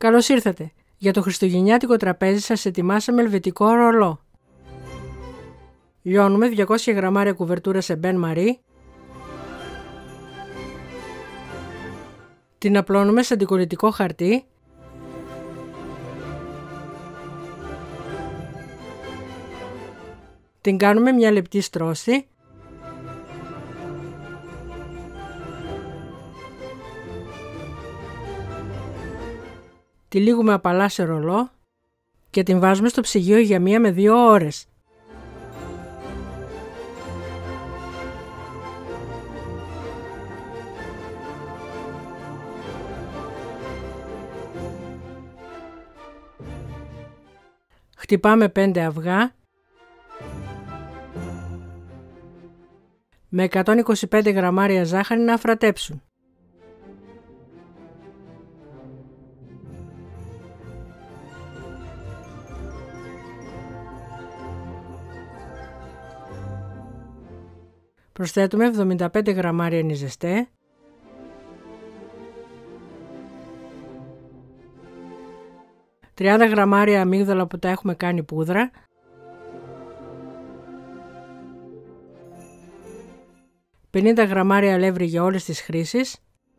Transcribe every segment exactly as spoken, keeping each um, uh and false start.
Καλώς ήρθατε! Για το χριστουγεννιάτικο τραπέζι σας ετοιμάσαμε ελβετικό ρολό. Λιώνουμε διακόσια γραμμάρια κουβερτούρα σε μπεν μαρί. Την απλώνουμε σε αντικολλητικό χαρτί. Την κάνουμε μια λεπτή στρώση. Τυλίγουμε απαλά σε ρολό και την βάζουμε στο ψυγείο για μία με δύο ώρες. Χτυπάμε πέντε αυγά με εκατόν είκοσι πέντε γραμμάρια ζάχαρη να αφρατέψουν. Προσθέτουμε εβδομήντα πέντε γραμμάρια νιζεστέ, τριάντα γραμμάρια αμύγδαλα που τα έχουμε κάνει πούδρα, πενήντα γραμμάρια αλεύρι για όλες τις χρήσεις,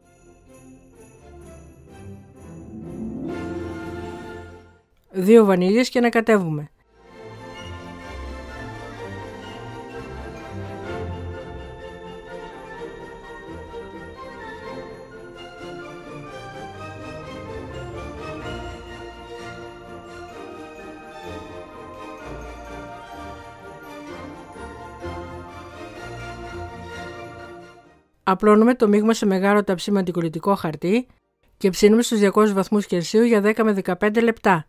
δύο βανίλιες και ανακατεύουμε. Απλώνουμε το μείγμα σε μεγάλο ταψί με αντικολλητικό χαρτί και ψήνουμε στους διακόσιους βαθμούς Κελσίου για δέκα με δεκαπέντε λεπτά.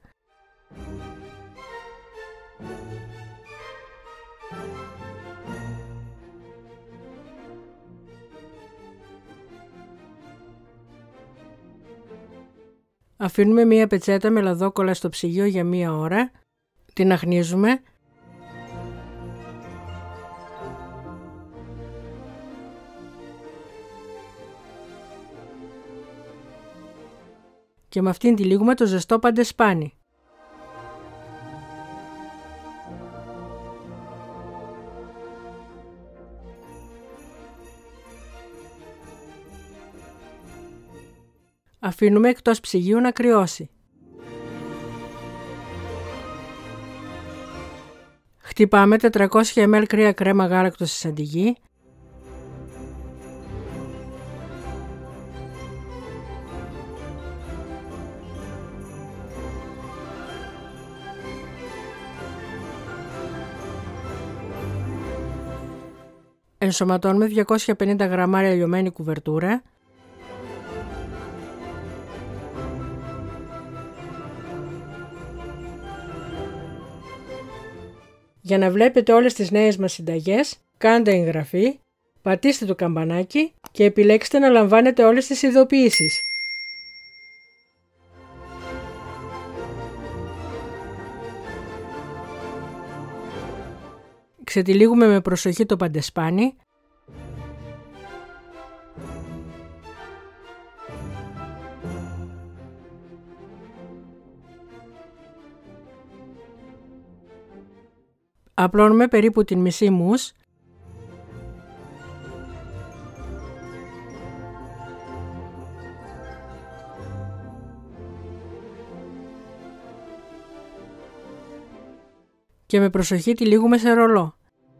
Αφήνουμε μία πετσέτα με λαδόκολλα στο ψυγείο για μία ώρα, την αχνίζουμε και με αυτήν τυλίγουμε το ζεστό παντεσπάνι. Αφήνουμε εκτός ψυγείου να κρυώσει. Χτυπάμε τετρακόσια μιλιλίτρα κρύα κρέμα γάλακτος στη σαντιγί. Ενσωματώνουμε διακόσια πενήντα γραμμάρια λιωμένη κουβερτούρα. Για να βλέπετε όλες τις νέες μας συνταγές, κάντε εγγραφή, πατήστε το καμπανάκι και επιλέξτε να λαμβάνετε όλες τις ειδοποιήσεις. Ξετυλίγουμε με προσοχή το παντεσπάνι. Απλώνουμε περίπου την μισή μους. Και με προσοχή τυλίγουμε σε ρολό.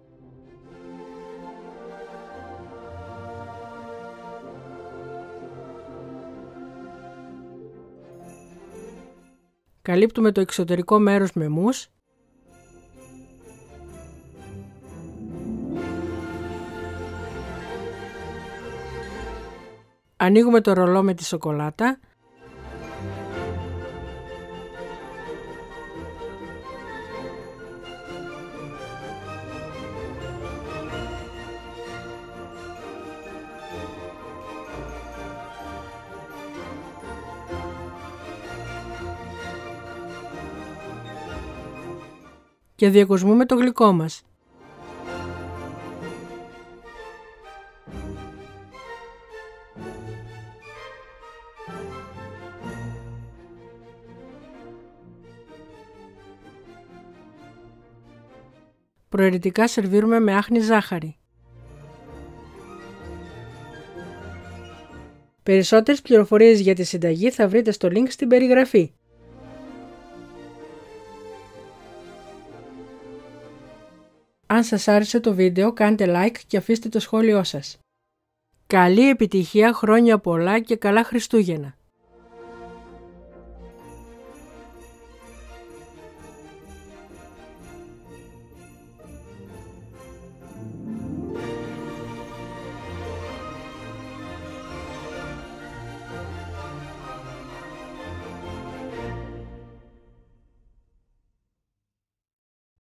Καλύπτουμε το εξωτερικό μέρος με μους. Ανοίγουμε το ρολό με τη σοκολάτα. Και διακοσμούμε το γλυκό μας. προαιρετικά σερβίρουμε με άχνη ζάχαρη. Περισσότερες πληροφορίες για τη συνταγή θα βρείτε στο link στην περιγραφή. Αν σας άρεσε το βίντεο, κάντε like και αφήστε το σχόλιο σας. Καλή επιτυχία, χρόνια πολλά και καλά Χριστούγεννα!